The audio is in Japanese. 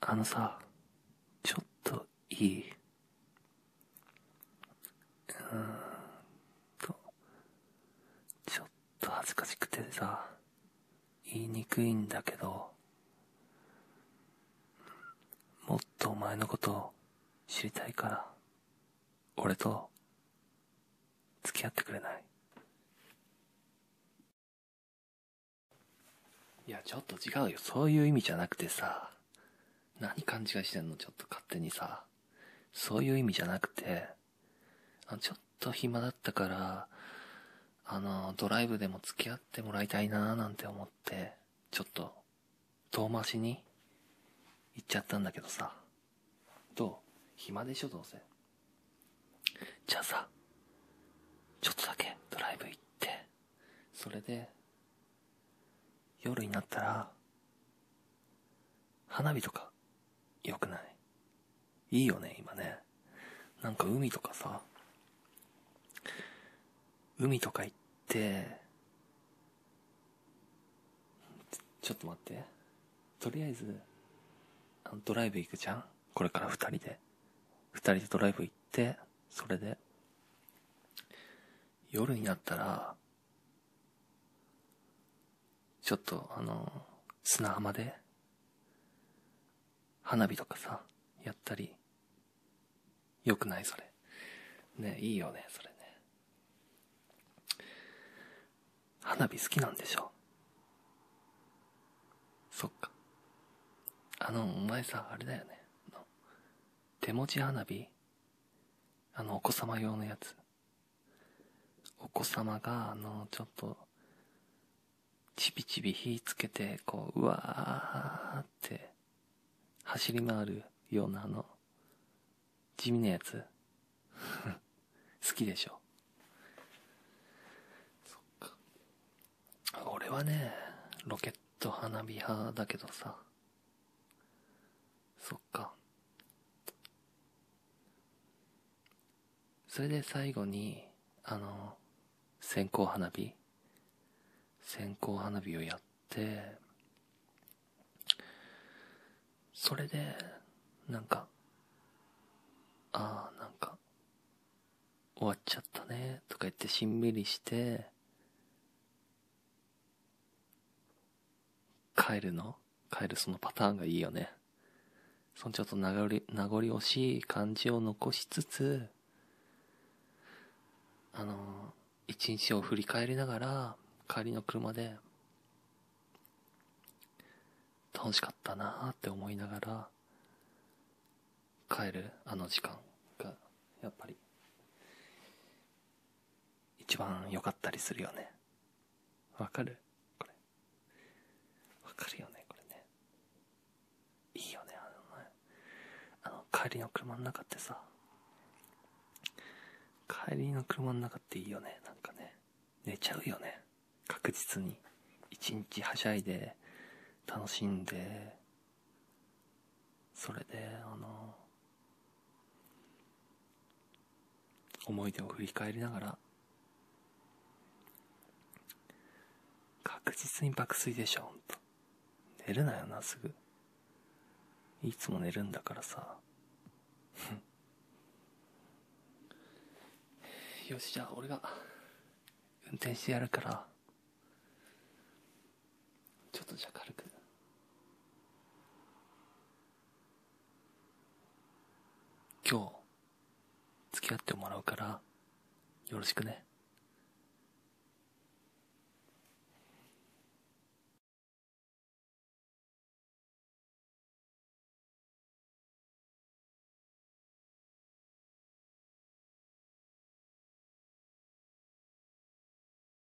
あのさ、ちょっといい？と、ちょっと恥ずかしくてさ、言いにくいんだけど、もっとお前のことを知りたいから、俺と付き合ってくれない？いや、ちょっと違うよ。そういう意味じゃなくてさ、何勘違いしてんの？ちょっと勝手にさ。そういう意味じゃなくて、ちょっと暇だったから、ドライブでも付き合ってもらいたいなーなんて思って、ちょっと遠回しに行っちゃったんだけどさ。どう？暇でしょどうせ。じゃあさ、ちょっとだけドライブ行って、それで夜になったら花火とか良くない？いいよね今ね。なんか海とかさ、海とか行って、ちょっと待って、とりあえずドライブ行くじゃん。これから二人でドライブ行って、それで夜になったらちょっと砂浜で花火とかさやったり。よくない？それね。いいよねそれね。花火好きなんでしょ？そっか。お前さ、あれだよね、手持ち花火、お子様用のやつ。お子様がちょっとちびちび火つけて、こううわーって走り回るような地味なやつ好きでしょ？そっか。俺はね、ロケット花火派だけどさ。そっか。それで最後に線香花火をやって、それでなんかなんか終わっちゃったねとか言ってしんみりして帰るそのパターンがいいよね。そのちょっと名残惜しい感じを残しつつ、一日を振り返りながら帰りの車で楽しかったなーって思いながら帰る時間がやっぱり一番良かったりするよね。わかる？これわかるよねこれね。いいよね帰りの車の中ってさ、帰りの車の中っていいよね。なんかね、寝ちゃうよね確実に。一日はしゃいで楽しんで、それで思い出を振り返りながら確実に爆睡でしょ。ほんと寝るなよなすぐ。いつも寝るんだからさよし、じゃあ俺が運転してやるから、ちょっとじゃあ軽く今日付き合ってもらうからよろしくね。